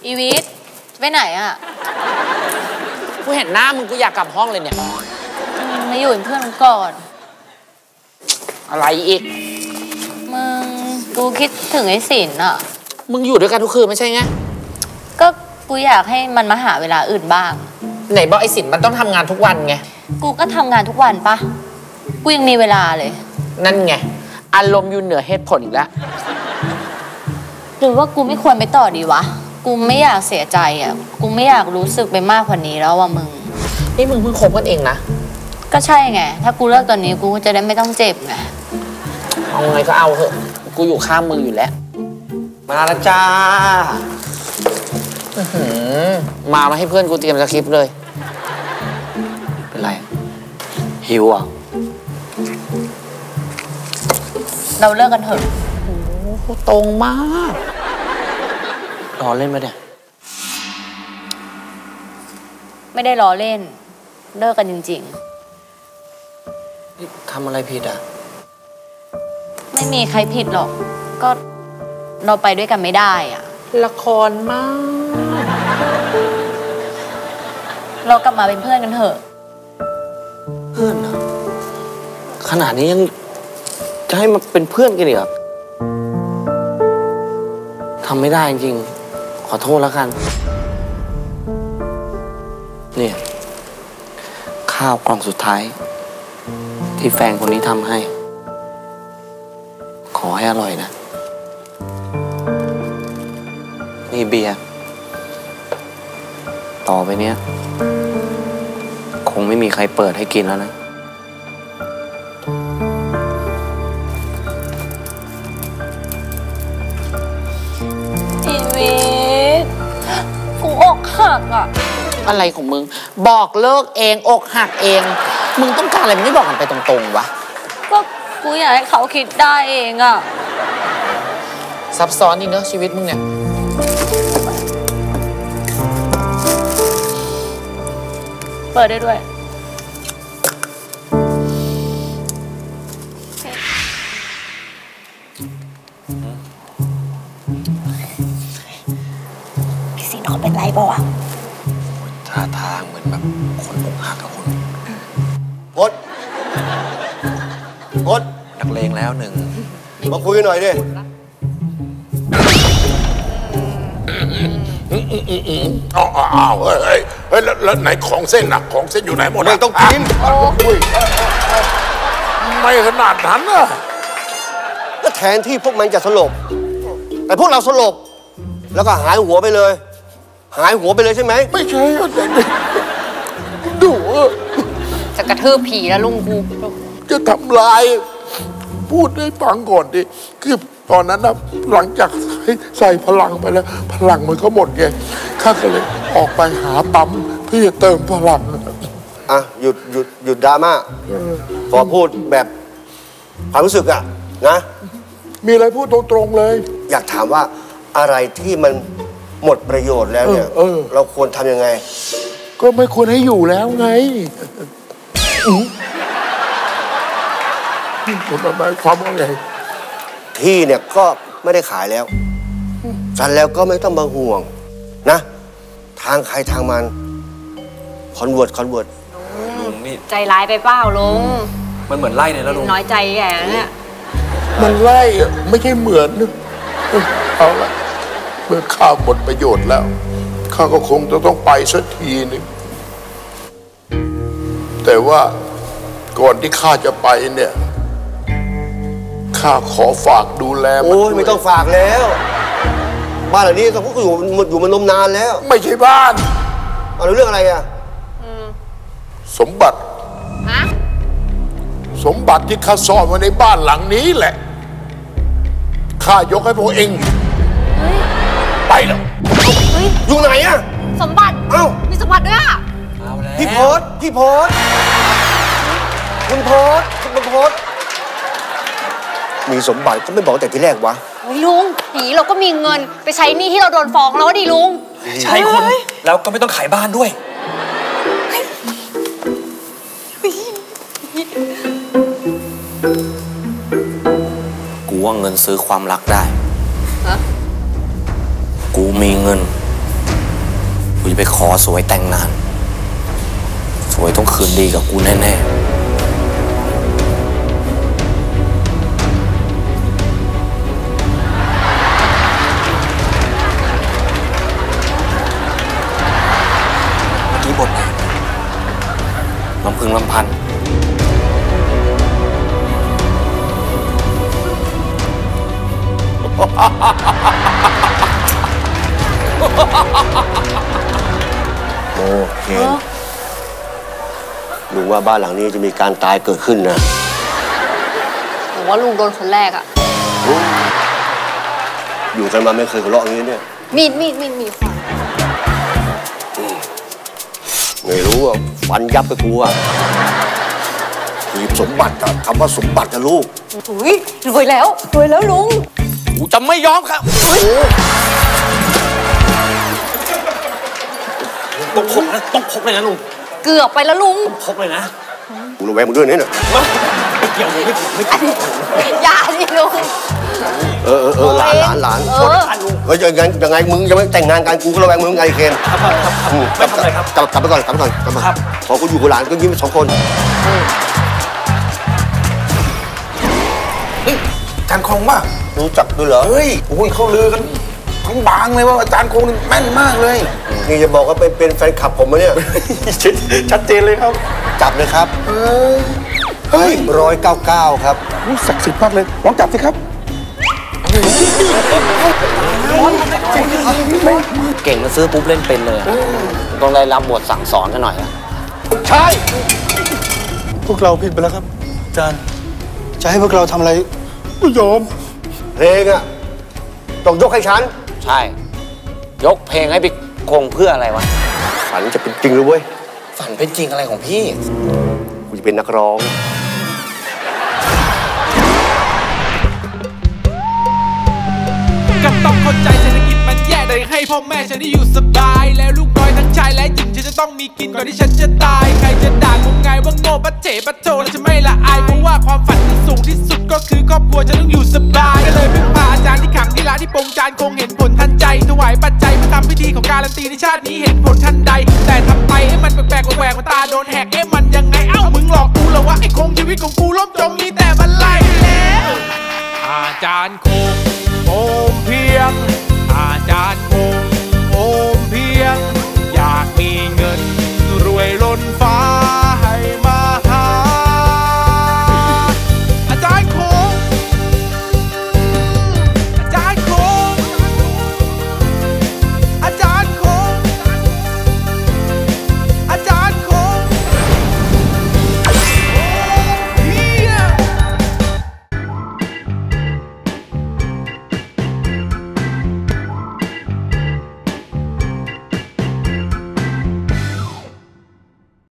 อีวิทไปไหนอ่ะกูเห็นหน้ามึงกูอยากกลับห้องเลยเนี่ยมาอยู่เป็นเพื่อนมึงก่อนอะไรอีกมึงกูคิดถึงไอ้สินอ่ะมึงอยู่ด้วยกันทุกคืนไม่ใช่ไงก็กูอยากให้มันมาหาเวลาอื่นบ้างไหนบอกไอ้สินมันต้องทำงานทุกวันไงกูก็ทำงานทุกวันปะกูยังมีเวลาเลยนั่นไงอารมณ์อยู่เหนือเหตุผลอีกแล้วหรือว่ากูไม่ควรไปต่อดีวะกูไม่อยากเสียใจอ่ะกูไม่อยากรู้สึกไปมากกว่านี้แล้วว่ะมึงนี่มึงเพิ่งคบกันเองนะก็ใช่ไงถ้ากูเลิกตอนนี้กูจะได้ไม่ต้องเจ็บไงเอาไงก็เอาเถอะกูอยู่ข้ามมึงอยู่แล้วมาแล้วจ้ามาให้เพื่อนกูเตรียมสคริปต์เลยเป็นไรหิวอ่ะเราเลิกกันเถอะโอ้โหตรงมากรอเล่นไหมเนี่ยไม่ได้ล้อเล่นเลิกกันจริงๆทำอะไรผิดอ่ะไม่มีใครผิดหรอกก็เราไปด้วยกันไม่ได้อ่ะละครมากเรากลับมาเป็นเพื่อนกันเถอะเพื่อนเหรอขนาดนี้ยังจะให้มาเป็นเพื่อนกันอีกเหรอทำไม่ได้จริงขอโทษแล้วกันเนี่ยข้าวกล่องสุดท้ายที่แฟนคนนี้ทำให้ขอให้อร่อยนะนี่เบียร์ต่อไปเนี้ยคงไม่มีใครเปิดให้กินแล้วนะชีวิตกูอกหักอ่ะอะไรของมึงบอกเลิกเองอกหักเองมึงต้องการอะไรมึงไม่บอกกันไปตรงๆวะก็กูอยากให้เขาคิดได้เองอ่ะซับซ้อนดีเนอะชีวิตมึงเนี่ยเปิดได้ด้วยพี่สินเขาเป็นไรเปล่าวะท่าทางเหมือนแบบคนอกหักกับคนกดนักเลงแล้วหนึ่งมาคุยกันหน่อยดิอ้าวเฮ้ยแล้วไหนของเส้นหนักของเส้นอยู่ไหนหมดไม่ต้องกินไม่ขนาดนั้นอะก็แทนที่พวกมันจะสลบแต่พวกเราสลบแล้วก็หายหัวไปเลยใช่ไหมไม่ใช่ดูจะกระทืบผีแล้วลุงกูจะทำลายพูดให้ฟังก่อนดิคือตอนนั้นนะหลังจากใส่พลังไปแล้วพลังมันก็หมดไงข้าก็เลยออกไปหาปั๊มเพื่อเติมพลังอ่ะหยุดดราม่าพอพูดแบบความรู้สึกอะนะมีอะไรพูดตรงๆเลยอยากถามว่าอะไรที่มันหมดประโยชน์แล้วเนี่ยเราควรทำยังไงก็ไม่ควรให้อยู่แล้วไงผมหมายความว่าไงที่เนี่ยก็ไม่ได้ขายแล้วฉันแล้วก็ไม่ต้องมาห่วงนะทางใครทางมันคอนเวิร์ตลุงนี่ใจร้ายไปเปล่าลุงมันเหมือนไล่เนี่ยแล้วลุงน้อยใจแย่เนี่ยมันไล่ไม่ใช่เหมือนเอาละเมื่อข้าหมดประโยชน์แล้วข้าก็คงจะต้องไปสักทีนึงแต่ว่าก่อนที่ข้าจะไปเนี่ยข้าขอฝากดูแลมันโอ้ยไม่ต้องฝากแล้วบ้านหลังนี้ก็พวกอยู่มันนมนานแล้วไม่ใช่บ้านเอาเรื่องอะไรอ่ะสมบัติสมบัติที่ข้าซ่อนไว้ในบ้านหลังนี้แหละข้ายกให้พวกเองไปแล้วอยู่ไหนอ่ะสมบัติเอ้ามีสมบัติด้วยอ่ะพี่โพสคุณโพสมีสมบัติก็ไม่บอกแต่ทีแรกวะลุงผีเราก็มีเงินไปใช้หนี้ที่เราโดนฟ้องแล้วดิลุงใช่คุณแล้วก็ไม่ต้องขายบ้านด้วยกูว่าเงินซื้อความรักได้กูมีเงินจะไปขอสวยแต่งงานสวยต้องคืนดีกับกูแน่ๆที่บทลำพึงลำพันโอเคลุงว่าบ้านหลังนี้จะมีการตายเกิดขึ้นนะผมว่าลุงโดนคนแรกอะอยู่กันมาไม่เคยทะเลาะอย่างนี้เนี่ยมีดค่ะไม่รู้ว่าฟันยับไปกูอ่ะหีบสมบัติอะคำว่าสมบัตินะลูกอุ้ยรวยแล้วลุงกูจะไม่ยอมครับต้องพกนะต้องพกเลยนะลุงเกือบไปแล้วลุงพกเลยนะกูระแวงมึงด้วยเนี่ยไม่เกี่ยวเลยไม่เกี่ยวอย่าดิลุงหลานเออยังไงมึงยังไม่แต่งงานกันกูก็ระแวงมึงไงเคนไม่ทำอะไรครับกลับไปก่อนครับพอกูอยู่กับหลานก็ยิ้มไป2 คนอาจารย์คงป่ะรู้จักด้วยเหรอเฮ้ยโอ้ยเขาลือกันทั้งบางเลยว่าอาจารย์คงนี่แม่นมากเลยนี่จะบอกว่าเป็นแฟนคลับผมมะเนี่ยชัดเจนเลยครับจับเลยครับเฮ้ย 199 ครับศักดิ์สิทธิ์มากเลยลองจับสิครับเก่งมาซื้อปุ๊บเล่นเป็นเลยต้องได้รับบทสั่งสอนกันหน่อยนะใช่พวกเราผิดไปแล้วครับอาจารย์จะให้พวกเราทำอะไรไม่ยอมเพลงอะต้องยกให้ฉันใช่ ยกเพลงให้พี่คงเพื่ออะไรวะฝันจะเป็นจริงเลยเว้ยฝันเป็นจริงอะไรของพี่กูจะเป็นนักร้องก็ต้องเข้าใจเศรษฐกิจมันแย่แต่ให้พ่อแม่ฉันได้อยู่สบาย แล้วลูกน้อยทั้งชายและหญิงฉันจะต้องมีกินก่อนที่ฉันจะตาย ใครจะด่ากูไงว่าโง่ปะเฉปะโถแล้วจะไม่ละอายเพราะว่าความฝันที่สูงที่สุดก็คือครอบครัวฉันต้องอยู่สบายก็เลยพึ่งพาอาจารย์ที่ขังที่ร้านที่ปงจานคงเห็นผลทันใจถวายปัจจัยมาทำพิธีของการันตีในชาตินี้เห็นผลทันใดแต่ทำไปมันแปลกๆแหวกมาตาโดนแหกมันยังไงเอ้ามึงหลอกกูเหรอวะไอ้คงชีวิตของกูล่มจมมีแต่บันไลแล้วอาจารย์คงโอมเพียง